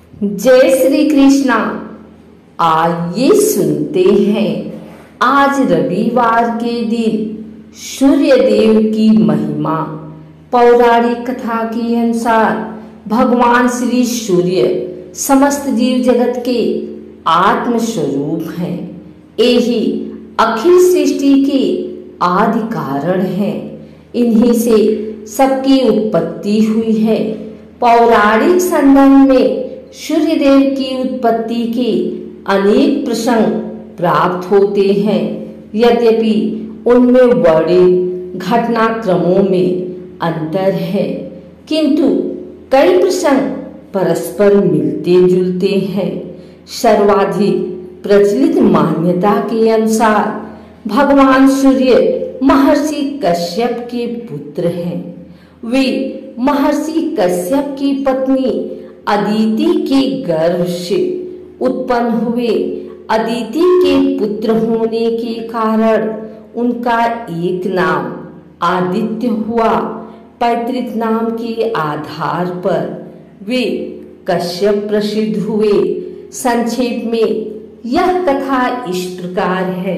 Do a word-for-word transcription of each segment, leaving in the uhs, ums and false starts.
जय श्री कृष्णा। आइए सुनते हैं आज रविवार के दिन सूर्य देव की महिमा। पौराणिक कथा के अनुसार भगवान श्री सूर्य समस्त जीव जगत के आत्म स्वरूप हैं। यही अखिल सृष्टि के आदि कारण हैं। इन्हीं से सबकी उत्पत्ति हुई है। पौराणिक संदर्भ में सूर्य देव की उत्पत्ति के अनेक प्रसंग प्राप्त होते हैं। यद्यपि उनमें वर्णित घटनाक्रमों में अंतर है, किंतु कई प्रसंग परस्पर मिलते जुलते हैं। सर्वाधिक प्रचलित मान्यता के अनुसार भगवान सूर्य महर्षि कश्यप के पुत्र हैं। वे महर्षि कश्यप की पत्नी अदिति के गर्भ से उत्पन्न हुए। अदिति के पुत्र होने के कारण उनका एक नाम आदित्य हुआ। पैतृक नाम के आधार पर वे कश्यप प्रसिद्ध हुए। संक्षेप में यह कथा इस प्रकार है।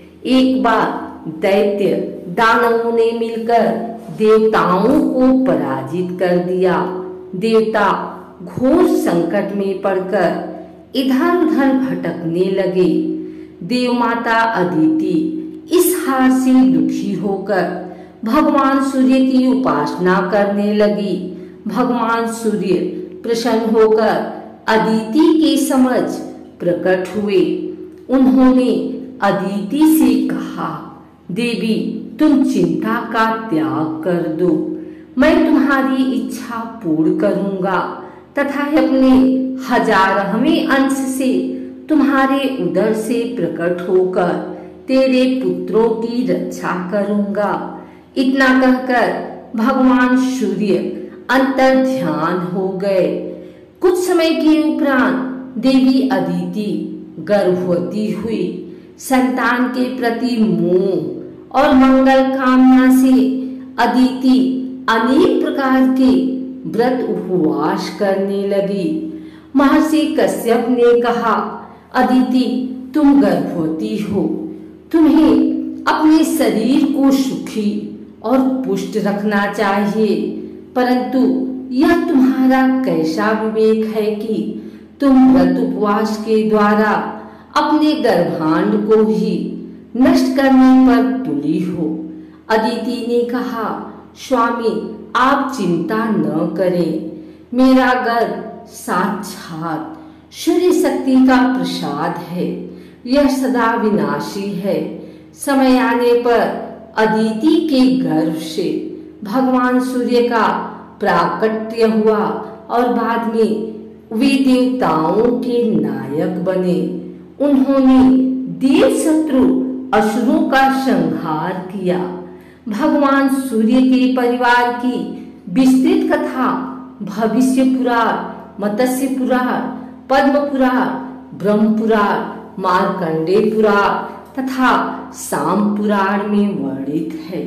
एक बार दैत्य दानवों ने मिलकर देवताओं को पराजित कर दिया। देवता घोर संकट में पड़कर इधर उधर भटकने लगे। देवमाता अदिति इस हार से दुखी होकर भगवान सूर्य की उपासना करने लगी। भगवान सूर्य प्रसन्न होकर अदिति की समझ प्रकट हुए। उन्होंने अदिति से कहा, देवी तुम चिंता का त्याग कर दो, मैं तुम्हारी इच्छा पूर्ण करूंगा तथा अपने हजारहवें अंश से तुम्हारे उदर से प्रकट होकर तेरे पुत्रों की रक्षा करूंगा। इतना कहकर भगवान सूर्य अंतर ध्यान हो गए। कुछ समय के उपरांत देवी अदिति गर्भवती हुई। संतान के प्रति मोह और मंगल कामना से अदिति अनेक प्रकार के व्रत उपवास करने लगी। महर्षि कश्यप ने कहा, अदिति तुम गर्भवती हो, तुम्हें अपने शरीर को सुखी और पुष्ट रखना चाहिए, परंतु यह तुम्हारा कैसा विवेक है कि तुम व्रत उपवास के द्वारा अपने गर्भांड को ही नष्ट करने पर तुली हो। अदिति ने कहा, स्वामी आप चिंता न करें, मेरा गर्भ साक्षात सूर्य शक्ति का प्रसाद है। यह सदा विनाशी है। समय आने पर अदिति के गर्भ से भगवान सूर्य का प्राकट्य हुआ और बाद में वे देवताओं के नायक बने। उन्होंने देव शत्रु असुरों का संहार किया। भगवान सूर्य के परिवार की विस्तृत कथा भविष्य पुराण, मत्स्य पुराण, पद्म पुराण, ब्रह्म पुराण, मार्कंडेय पुराण तथा साम पुराण में वर्णित है।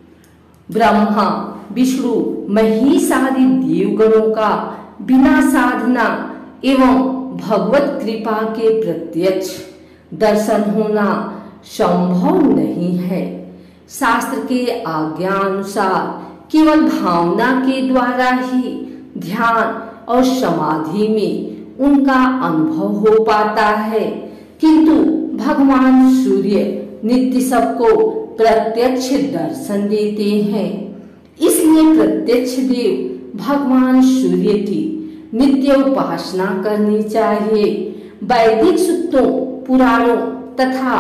ब्रह्मा, विष्णु, महेश आदि देवगणों का बिना साधना एवं भगवत कृपा के प्रत्यक्ष दर्शन होना संभव नहीं है। शास्त्र के आज्ञा अनुसार केवल भावना के द्वारा ही ध्यान और समाधि में उनका अनुभव हो पाता है, किंतु भगवान सूर्य नित्य सबको प्रत्यक्ष दर्शन देते हैं। इसलिए प्रत्यक्ष देव भगवान सूर्य की नित्य उपासना करनी चाहिए। वैदिक सूक्तों, पुराणों तथा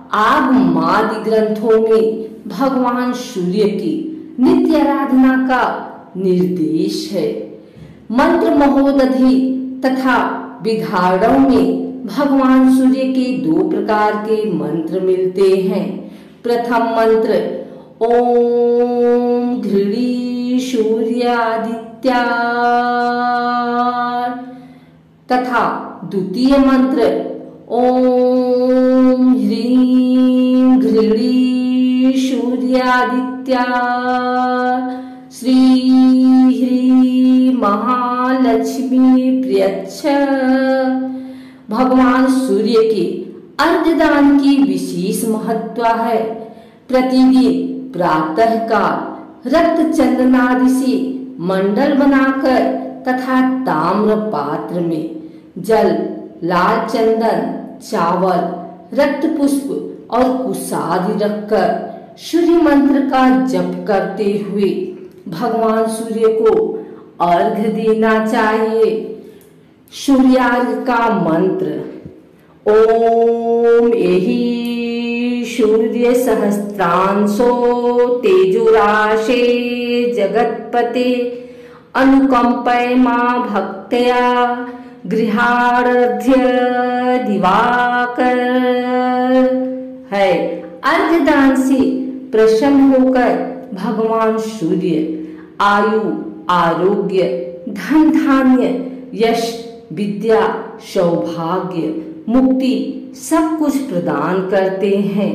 आगमादि ग्रंथों में भगवान सूर्य की नित्य आराधना का निर्देश है। मंत्र महोदधि तथा विधारणों में भगवान सूर्य के दो प्रकार के मंत्र मिलते हैं। प्रथम मंत्र ओम घृणी सूर्यादित्या तथा द्वितीय मंत्र ओम ह्रीं घृणी सूर्यादित्या श्री ह्रीं महा लक्ष्मी प्रियच्छ। भगवान सूर्य के अर्घदान की विशेष महत्व है। प्रतिदिन प्रातः काल रक्त चंदनादि से मंडल बनाकर तथा ताम्र पात्र में जल, लाल चंदन, चावल, रक्त पुष्प और कुशादि रखकर सूर्य मंत्र का जप करते हुए भगवान सूर्य को अर्घ देना चाहिए। सूर्यार्घ का मंत्र ओम एहि सूर्य सहस्त्रांशो तेजोराशे जगत्पते अनुकंपय मां भक्त्या गृहार्घ्य दिवाकर है। अर्घदान से प्रसन्न होकर भगवान सूर्य आयु, आरोग्य, धन धान्य, यश, विद्या, सौभाग्य, मुक्ति सब कुछ प्रदान करते हैं।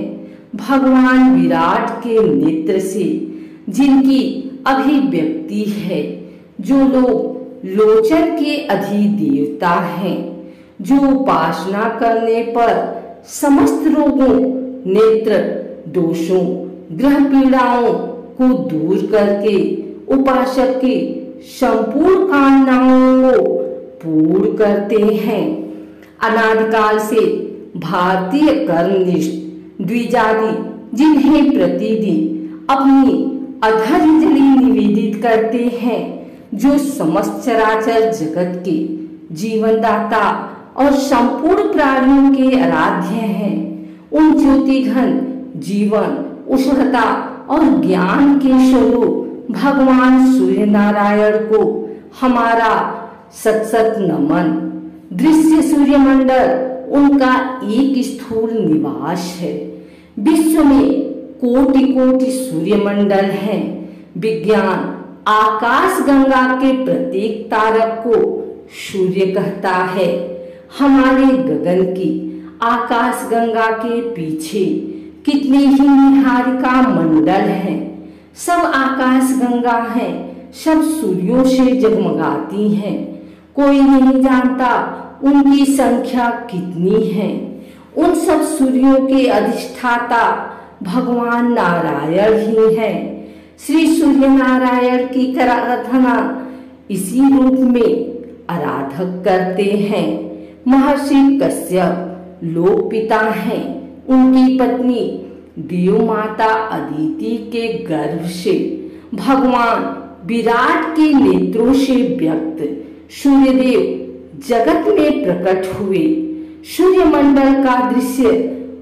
भगवान विराट के नेत्र से जिनकी अभिव्यक्ति है, जो लोग लोचन के अधिदेवता हैं, जो उपासना करने पर समस्त रोगों, नेत्र दोषों, ग्रह पीड़ाओं को दूर करके उपासक की संपूर्ण कामनाओं को पूर्ण करते हैं। अनादिकाल से भारतीय कर्मनिष्ठ द्विजाति जिन्हें प्रतिदिन अपनी अधर्जलि निवेदित करते हैं, जो समस्त चराचर जगत के जीवनदाता और संपूर्ण प्राणियों के आराध्य हैं, उन ज्योतिघन जीवन, उष्णता और ज्ञान के स्वरूप भगवान सूर्य नारायण को हमारा सत सत नमन। दृश्य सूर्यमंडल उनका एक स्थूल निवास है। विश्व में कोटि कोटि सूर्यमंडल हैं। विज्ञान आकाश गंगा के प्रत्येक तारक को सूर्य कहता है। हमारे गगन की आकाश गंगा के पीछे कितने ही निहारिका मंडल हैं। सब आकाश गंगा हैं, सब सूर्यों से जगमगाती हैं। कोई नहीं जानता उनकी संख्या कितनी है। उन सब सूर्यों के अधिष्ठाता भगवान नारायण ही हैं। श्री सूर्य नारायण की आराधना इसी रूप में आराधक करते हैं। महर्षि कश्यप लोक पिता हैं। उनकी पत्नी देव माता अदिति के गर्भ से भगवान विराट के नेत्रों से व्यक्त सूर्यदेव जगत में प्रकट हुए। सूर्यमंडल का दृश्य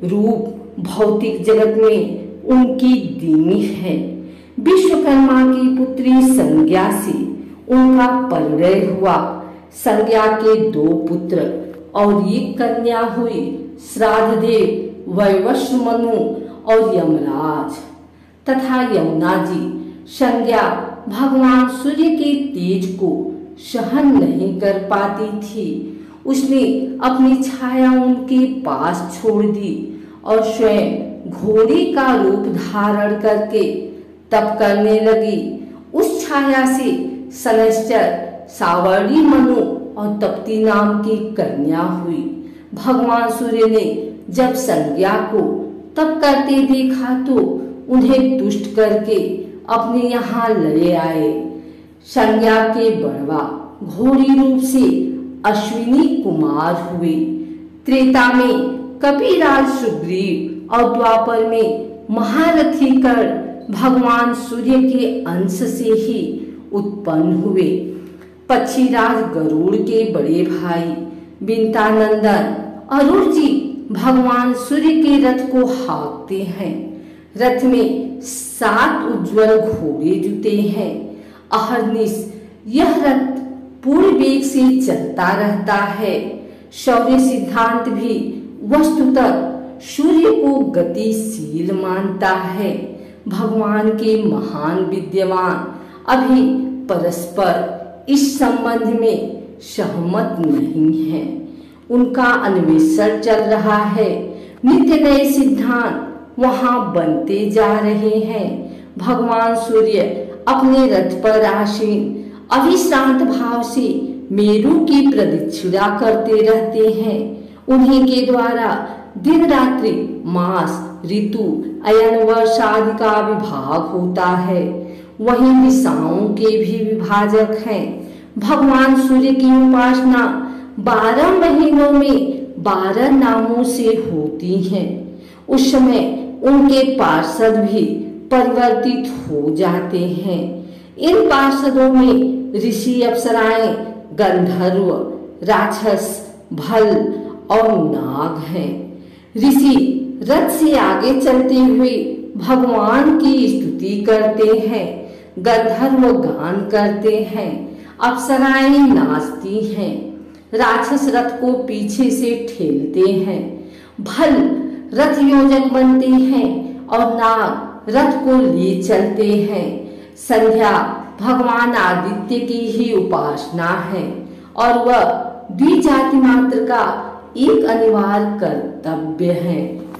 रूप भौतिक जगत में उनकी दीनी है। विश्वकर्मा की पुत्री संज्ञा से उनका परिणय हुआ। संज्ञा के दो पुत्र और एक कन्या हुई, श्राद्धदेव वैवस्व मनु और यमराज तथा यमुना जी। संज्ञा भगवान सूर्य के तेज को सहन नहीं कर पाती थी। उसने अपनी छाया उनके पास छोड़ दी और स्वयं घोड़ी का रूप धारण करके तप करने लगी। उस छाया से शनैश्चर, सावर्णी मनु और तप्ती नाम की कन्या हुई। भगवान सूर्य ने जब संज्ञा को तप करते देखा तो उन्हें तुष्ट करके अपने यहाँ ले आए। संज्ञा के बड़वा घोड़ी रूप से अश्विनी कुमार हुए। त्रेता में कपिराज सुग्रीव और द्वापर में महारथी कर्ण भगवान सूर्य के अंश से ही उत्पन्न हुए। पक्षीराज गरुड़ के बड़े भाई बिंतानंदन अरुण जी भगवान सूर्य के रथ को हाँकते हैं। रथ में सात उज्जवल घोड़े जुते हैं। अहर्निश यह रथ पूर्ण वेग से चलता रहता है। शौर्य सिद्धांत भी वस्तुतः सूर्य को गतिशील मानता है। भगवान के महान विद्वान अभी परस्पर इस संबंध में सहमत नहीं है। उनका अन्वेषण चल रहा है। नित्य नए सिद्धांत वहां बनते जा रहे हैं। भगवान सूर्य अपने रथ पर आसीन अविश्रांत भाव से मेरु की प्रदक्षिणा करते रहते हैं। उन्हीं के द्वारा दिन रात्रि, मास, ऋतु, अयन, वर्ष आदि का विभाग होता है। वहीं दिशाओं के भी विभाजक हैं। भगवान सूर्य की उपासना बारह महीनों में बारह नामों से होती है। उस समय उनके पार्षद भी परिवर्तित हो जाते हैं। इन पार्षदों में ऋषि, अप्सराएं, गंधर्व, राक्षस, भल और नाग हैं। ऋषि रथ से आगे चलते हुए भगवान की स्तुति करते हैं। गंधर्व गान करते हैं। अप्सराएं नाचती हैं। राक्षस रथ को पीछे से ठेलते हैं। भल रथ योजक बनते हैं और नाग रथ को ले चलते हैं। संध्या भगवान आदित्य की ही उपासना है और वह द्विजाति मात्र का एक अनिवार्य कर्तव्य है।